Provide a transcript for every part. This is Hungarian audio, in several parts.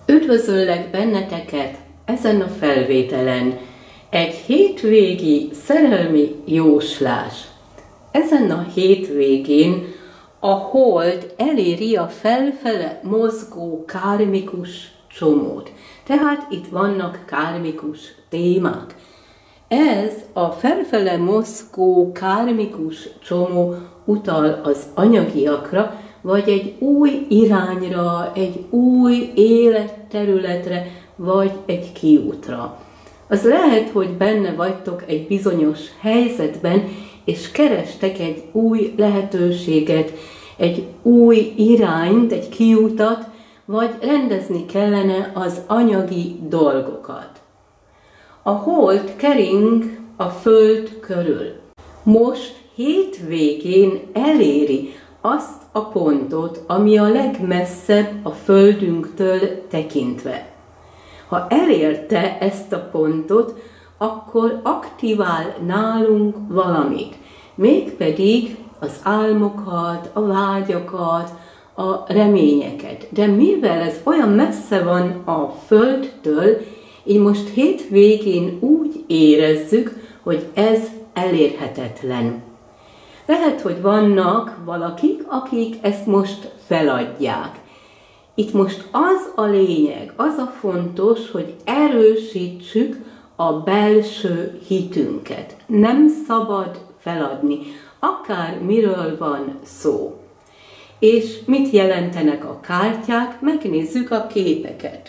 Üdvözöllek benneteket ezen a felvételen. Egy hétvégi szerelmi jóslás. Ezen a hétvégén a hold eléri a felfele mozgó kármikus csomót. Tehát itt vannak kármikus témák. Ez a felfele mozgó kármikus csomó utal az anyagiakra, vagy egy új irányra, egy új életterületre, vagy egy kiútra. Az lehet, hogy benne vagytok egy bizonyos helyzetben, és kerestek egy új lehetőséget, egy új irányt, egy kiútat, vagy rendezni kellene az anyagi dolgokat. A hold kering a föld körül. Most hétvégén eléri azt a pontot, ami a legmesszebb a földünktől tekintve. Ha elérte ezt a pontot, akkor aktivál nálunk valamit, mégpedig az álmokat, a vágyakat, a reményeket. De mivel ez olyan messze van a földtől, így most hétvégén úgy érezzük, hogy ez elérhetetlen. Lehet, hogy vannak valakik, akik ezt most feladják. Itt most az a lényeg, az a fontos, hogy erősítsük a belső hitünket. Nem szabad feladni, akár miről van szó. És mit jelentenek a kártyák? Megnézzük a képeket.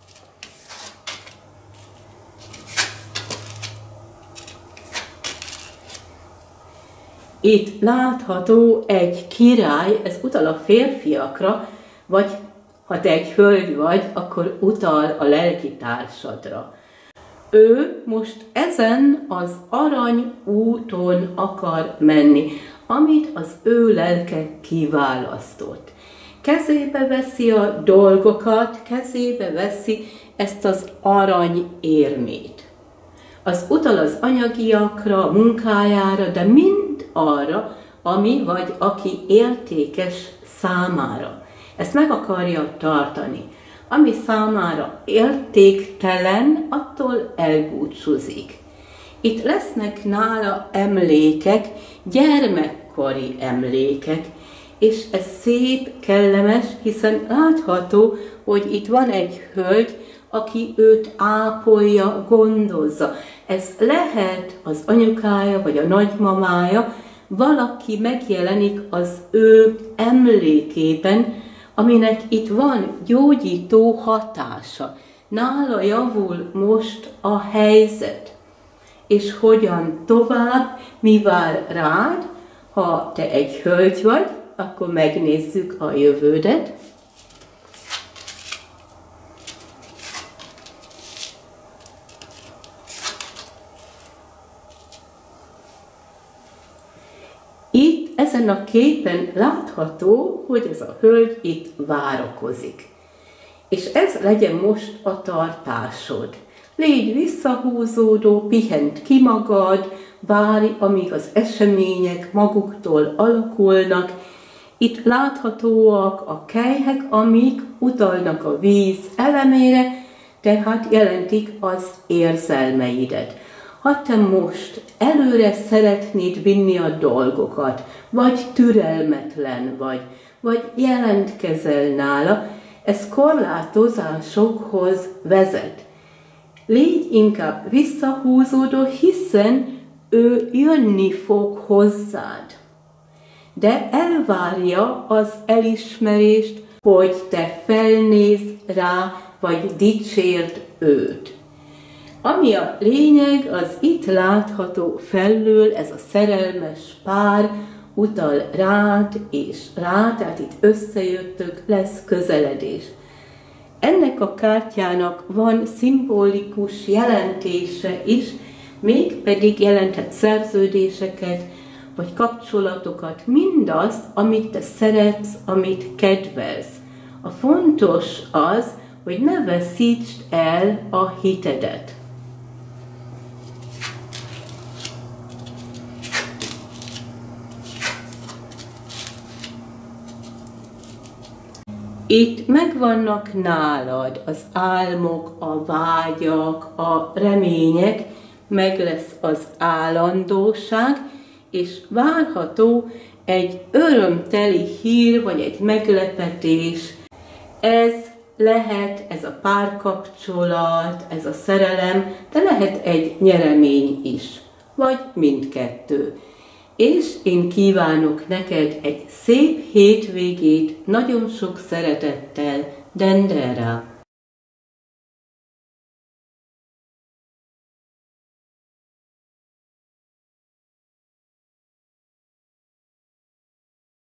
Itt látható egy király, ez utal a férfiakra, vagy ha te egy hölgy vagy, akkor utal a lelkitársadra. Ő most ezen az arany úton akar menni, amit az ő lelke kiválasztott. Kezébe veszi a dolgokat, kezébe veszi ezt az arany érmét. Az utal az anyagiakra, a munkájára, de mind arra, ami vagy aki értékes számára. Ezt meg akarja tartani. Ami számára értéktelen, attól elbúcsúzik. Itt lesznek nála emlékek, gyermekkori emlékek, és ez szép, kellemes, hiszen látható, hogy itt van egy hölgy, aki őt ápolja, gondozza. Ez lehet az anyukája, vagy a nagymamája, valaki megjelenik az ő emlékében, aminek itt van gyógyító hatása. Nála javul most a helyzet. És hogyan tovább, mi vár rád, ha te egy hölgy vagy, akkor megnézzük a jövődet. Itt ezen a képen látható, hogy ez a hölgy itt várakozik. És ez legyen most a tartásod. Légy visszahúzódó, pihent ki magad, várj, amíg az események maguktól alakulnak. Itt láthatóak a kelyhek, amik utalnak a víz elemére, tehát jelentik az érzelmeidet. Ha te most előre szeretnéd vinni a dolgokat, vagy türelmetlen vagy jelentkezel nála, ez korlátozásokhoz vezet. Légy inkább visszahúzódó, hiszen ő jönni fog hozzád. De elvárja az elismerést, hogy te felnézz rá, vagy dicsérd őt. Ami a lényeg, az itt látható felül, ez a szerelmes pár utal rád és rá, tehát itt összejöttök, lesz közeledés. Ennek a kártyának van szimbolikus jelentése is, mégpedig jelenthet szerződéseket, vagy kapcsolatokat, mindazt, amit te szeretsz, amit kedvelsz. A fontos az, hogy ne veszítsd el a hitedet. Itt megvannak nálad az álmok, a vágyak, a remények, meg lesz az állandóság, és várható egy örömteli hír, vagy egy meglepetés. Ez lehet, ez a párkapcsolat, ez a szerelem, de lehet egy nyeremény is, vagy mindkettő. És én kívánok neked egy szép hétvégét, nagyon sok szeretettel, Dendera!